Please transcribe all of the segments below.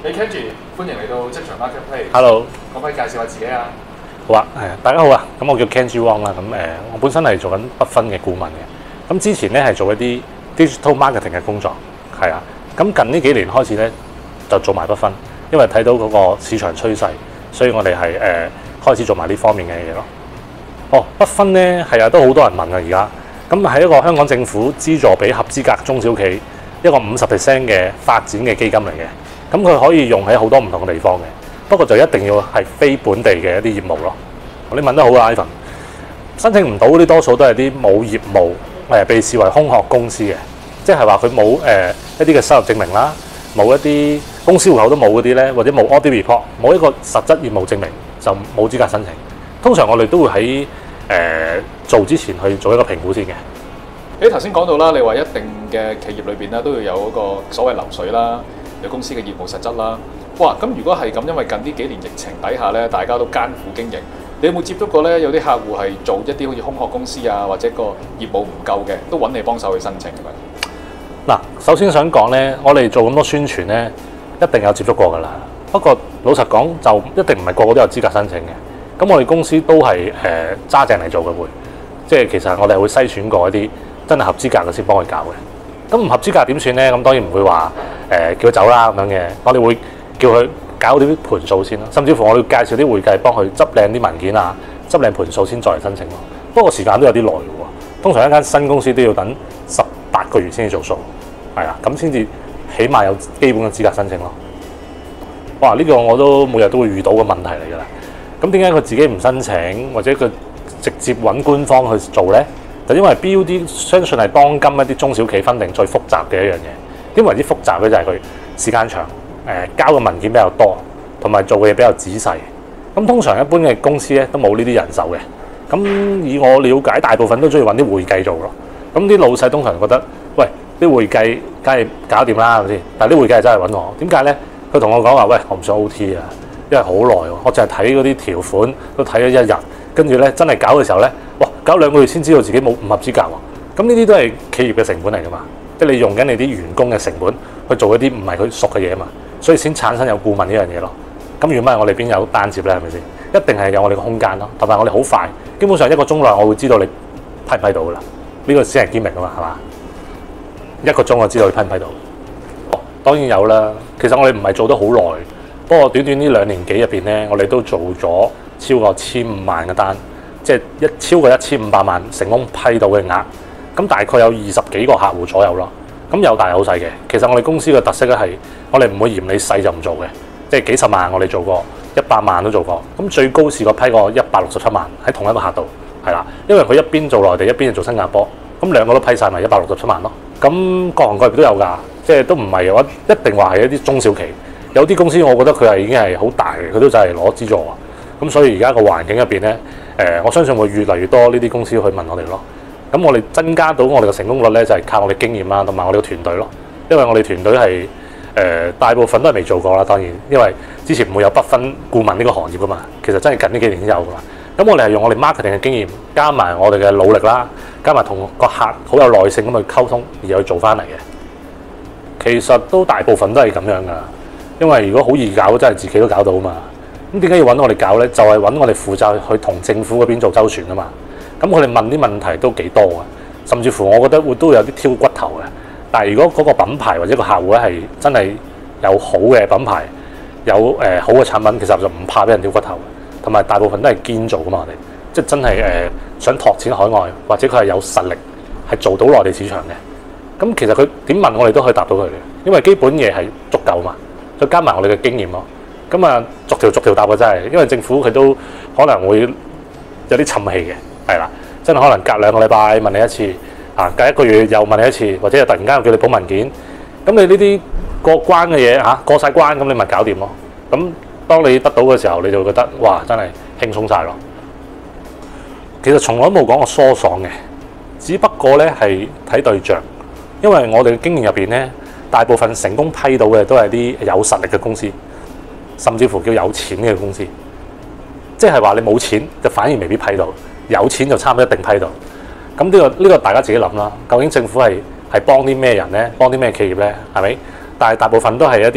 Hey Kenji，歡迎嚟到職場 Marketplace。 Hello， 可唔可以介紹下自己啊？ 好啊，大家好啊。咁我叫 Kenji Wong 啦。咁我本身係做緊不分嘅顧問嘅。咁之前咧係做一啲 digital marketing 嘅工作，係啊。咁近呢幾年開始咧就做埋不分，因為睇到嗰個市場趨勢，所以我哋係開始做埋呢方面嘅嘢咯。哦，不分咧係啊，都好多人問啊而家。咁係一個香港政府資助俾合資格中小企一個50% 嘅發展嘅基金嚟嘅。咁佢可以用喺好多唔同嘅地方嘅，不過就一定要係非本地嘅一啲業務咯。你問得好啊 ，Ivan。申請唔到嗰啲多數都係啲冇業務被視為空殼公司嘅，即係話佢冇一啲嘅收入證明啦，冇一啲公司戶口都冇嗰啲咧，或者冇 audit report， 冇一個實質業務證明就冇資格申請。通常我哋都會喺做之前去做一個評估先嘅。 你頭先講到啦，你話一定嘅企業裏邊咧都要有嗰個所謂流水啦。有公司嘅業務實質啦，哇！咁如果係咁，因為近呢幾年疫情底下咧，大家都艱苦經營，你有冇接觸過咧？有啲客戶係做一啲好似空殼公司啊，或者個業務唔夠嘅，都揾你幫手去申請嘅咪？ 嗱，首先想講咧，我哋做咁多宣傳咧，一定有接觸過㗎啦。不過老實講，就一定唔係個個都有資格申請嘅。咁我哋公司都係揸正嚟做嘅會，即係其實我哋會篩選過一啲真係合資格嘅先幫佢搞嘅。咁唔合資格點算咧？咁當然唔會話叫佢走啦咁樣嘅，我哋會叫佢搞啲盤數先咯，甚至乎我哋介紹啲會計幫佢執靚啲文件啊，執靚盤數先再嚟申請咯。不過時間都有啲耐嘅喎，通常一間新公司都要等18個月先至做數，係啊，咁先至起碼有基本嘅資格申請咯。哇！呢個我都每日都會遇到嘅問題嚟㗎啦。咁點解佢自己唔申請，或者佢直接揾官方去做咧？就因為 BUD 相信係當今一啲中小企分定最複雜嘅一樣嘢。點為之複雜咧？就係佢時間長，交嘅文件比較多，同埋做嘅嘢比較仔細。咁通常一般嘅公司咧都冇呢啲人手嘅。咁以我了解，大部分都中意揾啲會計做咯。咁啲老細通常覺得，喂，啲會計梗係搞掂啦，係咪先？但係啲會計真係揾我，點解咧？佢同我講話，喂，我唔想 OT 啊，因為好耐喎，我淨係睇嗰啲條款都睇咗一日，跟住咧真係搞嘅時候咧，哇，搞2個月先知道自己唔合資格喎。咁呢啲都係企業嘅成本嚟㗎嘛。即係你用緊你啲員工嘅成本去做一啲唔係佢熟嘅嘢嘛，所以先產生有顧問呢樣嘢咯。咁如果唔係我哋邊有單接咧？係咪先？一定係有我哋個空間咯，同埋我哋好快，基本上1個鐘內我會知道你批唔批到噶啦。呢個先係堅明㗎嘛，係嘛？1個鐘我知道你批唔批到。哦，當然有啦。其實我哋唔係做得好耐，不過短短呢2年幾入邊咧，我哋都做咗超過1500萬嘅單，即係超過1500萬成功批到嘅額。咁大概有20幾個客戶左右咯，咁有大有細嘅。其實我哋公司嘅特色咧係，我哋唔會嫌你細就唔做嘅，即係幾十萬我哋做過，100萬都做過。咁最高試過批過167萬喺同一個客度，係啦，因為佢一邊做內地，一邊做新加坡，咁2個都批晒咪167萬咯。咁各行各業都有㗎，即係都唔係話一定話係一啲中小企，有啲公司我覺得佢係已經係好大嘅，佢都就係攞資助啊。咁所以而家個環境入邊咧，我相信會越嚟越多呢啲公司去問我哋咯。咁我哋增加到我哋嘅成功率咧，就係靠我哋經驗啦，同埋我哋嘅團隊咯。因為我哋團隊係大部分都係未做過啦，當然，因為之前唔會有不分顧問呢個行業噶嘛。其實真係近呢幾年先有噶嘛。咁我哋係用我哋 marketing 嘅經驗，加埋我哋嘅努力啦，加埋同個客好有耐性咁去溝通，而去做翻嚟嘅。其實都大部分都係咁樣噶，因為如果好易搞，真係自己都搞到啊嘛。咁點解要揾我哋搞咧？就係揾我哋負責去同政府嗰邊做周旋啊嘛。咁佢哋問啲問題都幾多啊，甚至乎我覺得都有啲挑骨頭嘅。但係如果嗰個品牌或者個客戶咧係真係有好嘅品牌，有好嘅產品，其實就唔怕俾人挑骨頭嘅。同埋大部分都係堅做噶嘛，我哋即係真係想拓展海外，或者佢係有實力係做到內地市場嘅。咁其實佢點問我哋都可以答到佢嘅，因為基本嘢係足夠嘛，再加埋我哋嘅經驗咯。咁啊，逐條答嘅真係，因為政府佢都可能會有啲沉氣嘅。係啦，真係可能隔2個禮拜問你一次，隔1個月又問你一次，或者又突然間又叫你補文件。咁你呢啲過關嘅嘢過晒關，咁你咪搞掂咯。咁當你得到嘅時候，你就會覺得哇，真係輕鬆晒咯。其實從來都冇講過疏爽嘅，只不過咧係睇對象，因為我哋嘅經驗入邊咧，大部分成功批到嘅都係啲有實力嘅公司，甚至乎叫有錢嘅公司。即係話你冇錢就反而未必批到。有錢就差唔多一定批到，咁呢個大家自己諗啦。究竟政府係幫啲咩人咧？幫啲咩企業咧？係咪？但係大部分都係一啲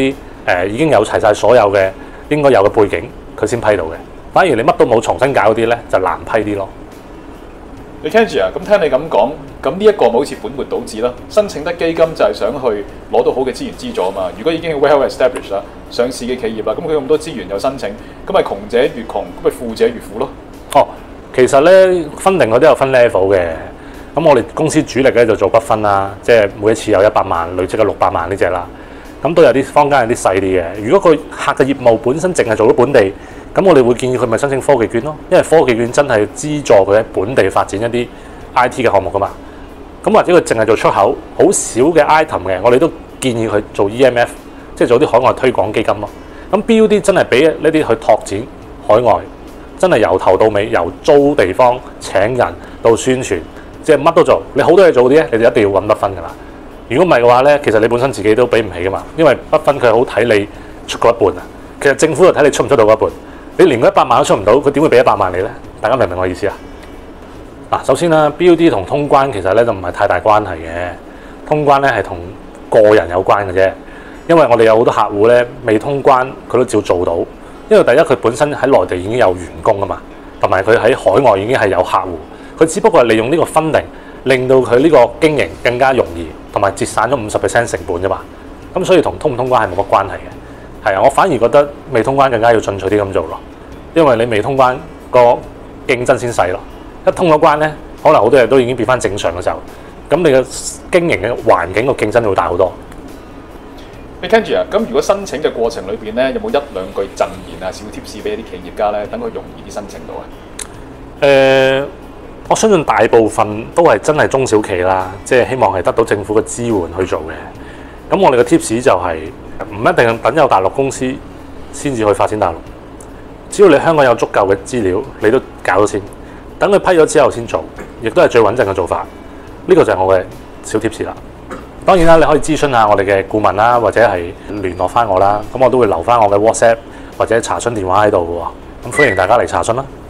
已經有齊晒所有嘅應該有嘅背景，佢先批到嘅。反而你乜都冇重新搞嗰啲咧，就難批啲咯。 你 Kenji 啊，咁聽你咁講，咁呢一個咪好似本末倒置啦。申請得基金就係想去攞到好嘅資源資助啊嘛。如果已經 well established 啦，上市嘅企業啦，咁佢咁多資源又申請，咁咪窮者越窮，咁咪富者越富咯。 哦，其實咧分定嗰啲有分 level 嘅。咁我哋公司主力咧就做不分啦，即係每一次有100萬，累積嘅600萬呢隻啦。咁都有啲坊間有啲細啲嘅。如果佢客嘅業務本身淨係做到本地，咁我哋會建議佢咪申請科技券咯，因為科技券真係資助佢喺本地發展一啲 IT 嘅項目噶嘛。咁或者佢淨係做出口，好少嘅 item 嘅，我哋都建議佢做 EMF， 即係做啲海外推廣基金咯。咁 BUD 真係俾呢啲去拓展海外，真係由頭到尾，由租地方、請人到宣傳，即係乜都做。你好多嘢做啲咧，你就一定要揾不分噶啦。如果唔係嘅話咧，其實你本身自己都俾唔起噶嘛，因為不分佢好睇你出過一半啊。其實政府就睇你出唔出到嗰一半。你連嗰100萬都出唔到，佢點會俾100萬你咧？大家明唔明我意思啊？嗱，首先啦 ，BUD 同通關其實咧就唔係太大關係嘅。通關咧係同個人有關嘅啫，因為我哋有好多客戶咧未通關，佢都照做到。因為第一佢本身喺內地已經有員工啊嘛，同埋佢喺海外已經係有客戶，佢只不過係利用呢個funding令到佢呢個經營更加容易，同埋節省咗50% 成本啫嘛。咁所以同通唔通關係冇乜關係嘅。係啊，我反而覺得未通關更加要進取啲咁做咯，因為你未通關個競爭先細咯。一通咗關咧，可能好多嘢都已經變翻正常嘅時候，咁你嘅經營嘅環境個競爭就會大好多。 你 Kenji 啊，咁如果申請嘅過程裏邊咧，有冇1-2句贈言啊、小貼士俾一啲企業家咧，等佢容易啲申請到啊？ 我相信大部分都係真係中小企啦，即係希望係得到政府嘅支援去做嘅。咁我哋嘅 tips 就係唔一定等有大陸公司先至去發展大陸，只要你香港有足夠嘅資料，你都搞咗先，等佢批咗之後先做，亦都係最穩陣嘅做法。呢個就係我嘅小貼士啦。當然啦，你可以諮詢下我哋嘅顧問啦，或者係聯絡翻我啦。咁我都會留翻我嘅 WhatsApp 或者查詢電話喺度嘅喎。咁歡迎大家嚟查詢啦。